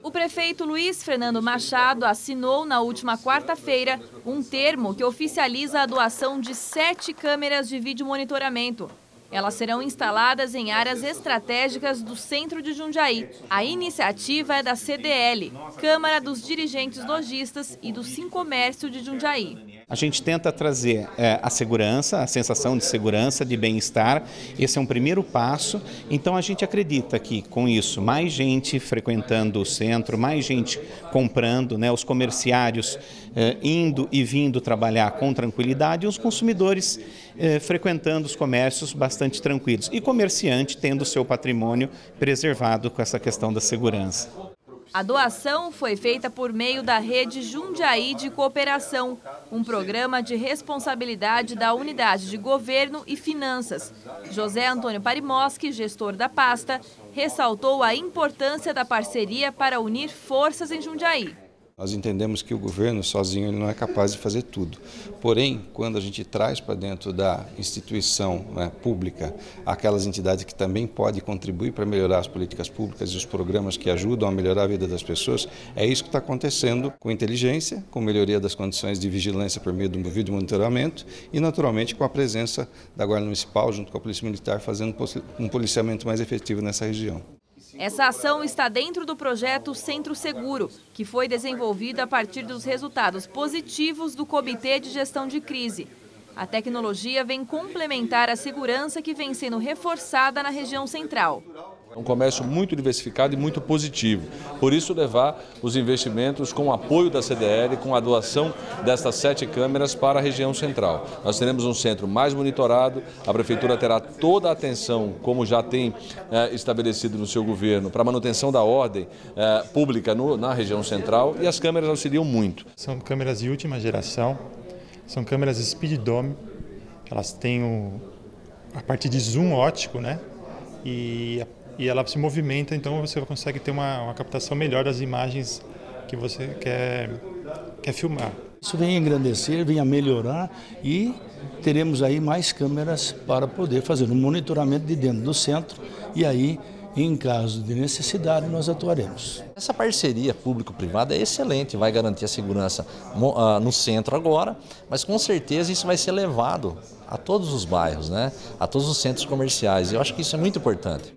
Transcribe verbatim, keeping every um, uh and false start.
O prefeito Luiz Fernando Machado assinou na última quarta-feira um termo que oficializa a doação de sete câmeras de vídeo monitoramento. Elas serão instaladas em áreas estratégicas do centro de Jundiaí. A iniciativa é da C D L, Câmara dos Dirigentes Lojistas e do Sincomércio de Jundiaí. A gente tenta trazer é, a segurança, a sensação de segurança, de bem-estar. Esse é um primeiro passo. Então a gente acredita que com isso, mais gente frequentando o centro, mais gente comprando, né, os comerciários é, indo e vindo trabalhar com tranquilidade e os consumidores é, frequentando os comércios bastante tranquilos. E comerciante tendo o seu patrimônio preservado com essa questão da segurança. A doação foi feita por meio da Rede Jundiaí de Cooperação, um programa de responsabilidade da Unidade de Governo e Finanças. José Antônio Parimoski, gestor da pasta, ressaltou a importância da parceria para unir forças em Jundiaí. Nós entendemos que o governo sozinho ele não é capaz de fazer tudo. Porém, quando a gente traz para dentro da instituição, né, pública aquelas entidades que também podem contribuir para melhorar as políticas públicas e os programas que ajudam a melhorar a vida das pessoas, é isso que está acontecendo com inteligência, com melhoria das condições de vigilância por meio do vídeo monitoramento e, naturalmente, com a presença da Guarda Municipal junto com a Polícia Militar fazendo um policiamento mais efetivo nessa região. Essa ação está dentro do projeto Centro Seguro, que foi desenvolvido a partir dos resultados positivos do Comitê de Gestão de Crise. A tecnologia vem complementar a segurança que vem sendo reforçada na região central. É um comércio muito diversificado e muito positivo. Por isso, levar os investimentos com o apoio da C D L, com a doação destas sete câmeras para a região central. Nós teremos um centro mais monitorado, a Prefeitura terá toda a atenção, como já tem é, estabelecido no seu governo, para a manutenção da ordem é, pública no, na região central, e as câmeras auxiliam muito. São câmeras de última geração, são câmeras Speed Dome, elas têm o, a parte de zoom ótico, né? E a E ela se movimenta, então você consegue ter uma, uma captação melhor das imagens que você quer, quer filmar. Isso vem a engrandecer, vem a melhorar e teremos aí mais câmeras para poder fazer um monitoramento de dentro do centro e aí, em caso de necessidade, nós atuaremos. Essa parceria público-privada é excelente, vai garantir a segurança no centro agora, mas com certeza isso vai ser levado a todos os bairros, né? A todos os centros comerciais. Eu acho que isso é muito importante.